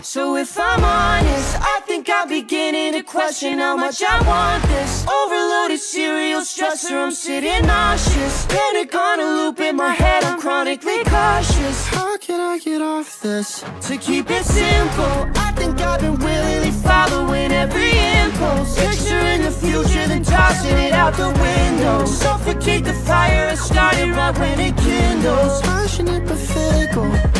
So if I'm honest, I think I'm beginning to question how much I want this. Overloaded cereal stressor, I'm sitting nauseous. Panic on a loop in my head, I'm chronically cautious. How can I get off this? To keep it simple, I think I've been willingly following every impulse. Picturing the future, then tossing it out the window. Suffocate the fire, it started right when it kindles. Passionate but fickle,